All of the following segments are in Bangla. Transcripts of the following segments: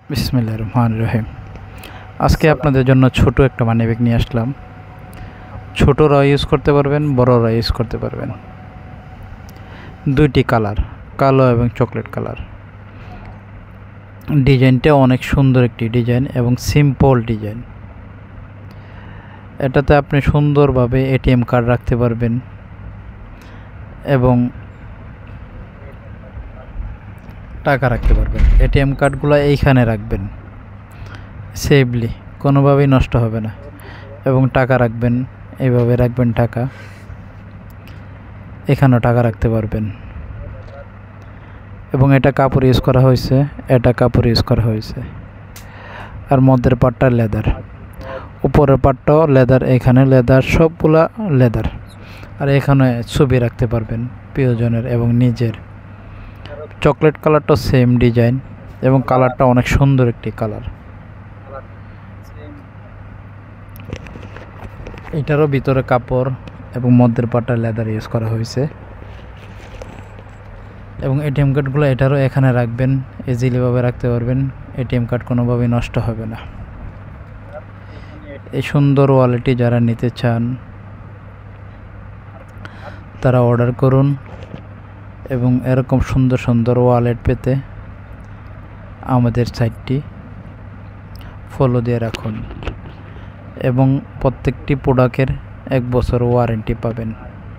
বিসমিল্লাহির রহমানির রহিম। আজকে আপনাদের জন্য ছোট একটা মানি ব্যাগ নিয়ে আসলাম। ছোটরা ইউজ করতে পারবেন, বড়রা ইউজ করতে পারবেন। দুইটি কালার, কালো এবং চকলেট কালার। ডিজাইনটা অনেক সুন্দর একটি ডিজাইন এবং সিম্পল ডিজাইন। এটাতে আপনি সুন্দরভাবে এটিএম কার্ড রাখতে পারবেন এবং টাকা রাখতে পারবেন। এটিএম কার্ডগুলো এইখানে রাখবেন সেফলি, কোনোভাবেই নষ্ট হবে না। এবং টাকা রাখবেন, এইভাবে রাখবেন টাকা, এখানেও টাকা রাখতে পারবেন। এবং এটা কাপড় ইউজ করা হয়েছে, এটা কাপড় ইউজ করা হয়েছে। আর মধ্যের পাটটা লেদার, উপরের পাটটাও লেদার, এখানে লেদার, সবগুলা লেদার। আর এখানে ছবি রাখতে পারবেন প্রিয়জনের এবং নিজের। চকলেট কালারটা সেম ডিজাইন এবং কালারটা অনেক সুন্দর একটি কালার। এটারও ভিতরে কাপড় এবং মধ্যের পাটটা লেদার ইউজ করা হয়েছে। এবং এটিএম কার্ডগুলো এটারও এখানে রাখবেন, ইজিলিভাবে রাখতে পারবেন। এটিএম কার্ড কোনোভাবেই নষ্ট হবে না। এই সুন্দর ওয়ালেটটি যারা নিতে চান তারা অর্ডার করুন এবং এরকম সুন্দর সুন্দর ওয়ালেট পেতে আমাদের সাইটটি ফলো দিয়ে রাখুন এবং প্রত্যেকটি প্রোডাক্টের 1 বছর ওয়ারেন্টি পাবেন।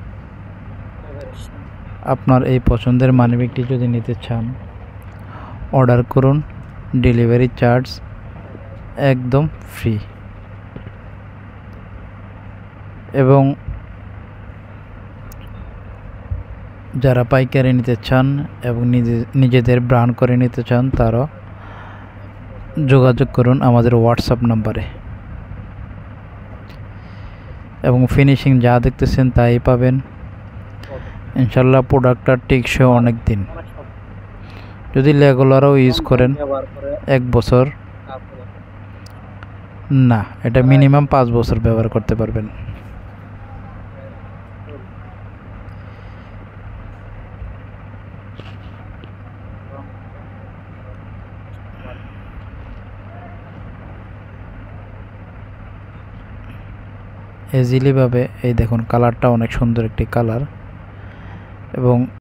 আপনার এই পছন্দের মানিব্যাগটি যদি নিতে চান অর্ডার করুন, ডেলিভারি চার্জ একদম ফ্রি। এবং যারা পাইকারি নিতে চান এবং নিজেদের ব্র্যান্ড করে নিতে চান তারা যোগাযোগ করুন আমাদের হোয়াটসঅ্যাপ নাম্বারে। এবং ফিনিশিং যা দেখতেছেন তাই পাবেন ইনশাল্লাহ। প্রোডাক্টটা টেকসই অনেক দিন, যদি রেগুলারও ইউজ করেন 1 বছর না, এটা মিনিমাম 5 বছর ব্যবহার করতে পারবেন। ইজিলিভাবে এই দেখুন, কালারটা অনেক সুন্দর একটি কালার এবং